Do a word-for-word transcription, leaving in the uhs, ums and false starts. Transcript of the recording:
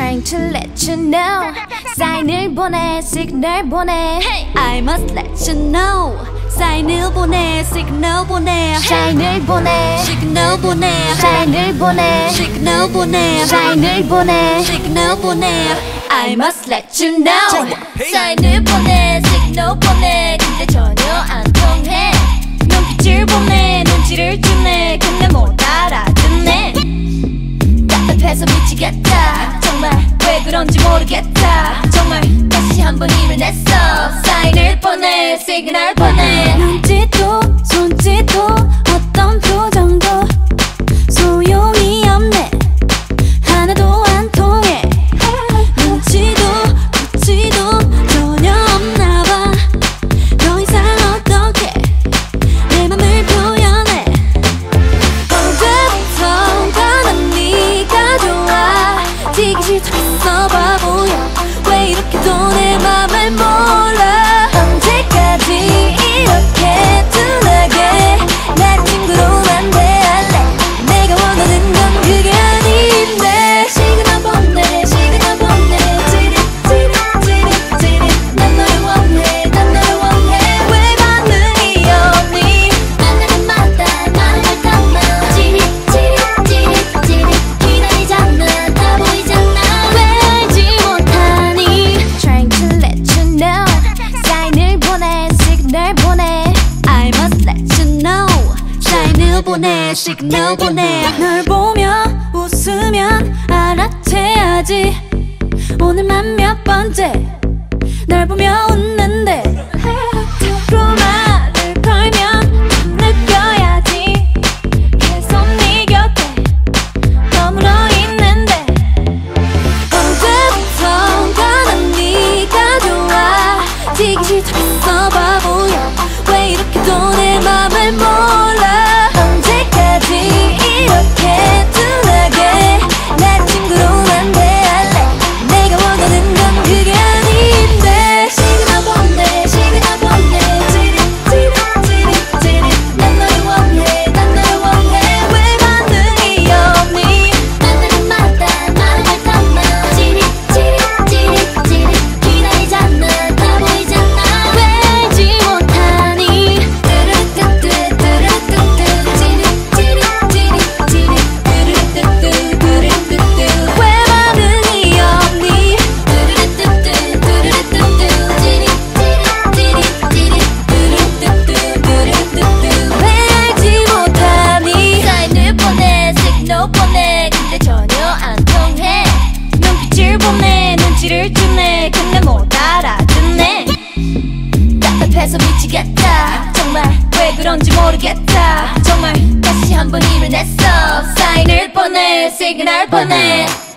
Trying to let you know 사인을 보내 시그널 보내 I must let you know 사인을 보내 시그널 보내 사인을 보내 시그널 보내 사인을 보내 시그널 보내 사인을 보내 시그널 보내 I must let you know 사인을 보내 시그널 보내 근데 전혀 안 통해 눈빛을 보내 눈치를 주네 근데 못 알아듣네 답답해서 미치겠다 정말 왜 그런지 모르겠다 정말 다시 한번 힘을 냈어 사인을 보내 시그널 보내 눈짓도 손짓도 어떤 표정도 소용이 없네 하나도 안 통해 눈치도 굳지도 전혀 없나봐 더 이상 어떻게 내 맘을 표현해 언제부턴가 난 네가 좋아 지기 싫다했어 바보야 왜 이렇게도 내 맘을 몰라 언제까지 이렇게 둔하게 날 친구로만 대할래 내가 원하는 건 그게 아닌데 시그널 보내 시그널 보내 찌릿 찌릿 찌릿 찌릿 난 너를 원해 난 너를 원해 왜 반응이 없니 만나는 마다 마음을 담아 찌릿 찌릿 찌릿 찌릿 기다리잖아 다 보이잖아 왜 알지 못하니 Trying to let you know 사인을 보내 시그널 보내 I must let you know 사인을 보내 시그널 보내 널 보며 웃으면 알아채야지 오늘만 몇 번째 널 보며 웃는데 말을 걸면 느껴야지 계속 네 곁에 머물러 있는데 언제부턴가 난 네가 좋아 지기 싫다했어 바보야 왜 이렇게도 내 맘을 몰라 언제까지 이렇게 둔하게 날 친구로만 대할래 내가 원하는 건 그게 아닌데 시그널 보내 시그널 보내 찌릿 찌릿 찌릿 찌릿 난 너를 원해 난 너를 원해 왜 반응이 없니 만나는 마다 마음을 담아 찌릿 찌릿 찌릿 찌릿 기다리잖아 다 보이잖아 왜 알지 못하니 뚜루뚜뚜 뚜루뚜뚜 찌릿 찌릿 찌릿 찌릿 뚜루뚜뚜 뚜루뚜뚜 왜 반응이 없니 뚜루뚜뚜 뚜루뚜뚜 찌릿 찌릿 찌릿 찌릿 뚜루뚜뚜 뚜루뚜뚜 왜 알지 못하니 사인을 보내 시그널 보내 근데 전혀 안 통해 눈빛을 보내 눈치를 주네 근데 못 알아듣네 답답해서 미치겠다 정말 왜 그런지 모르겠다 정말 다시 한번 힘을 냈어 사인을 보내 시그널 보내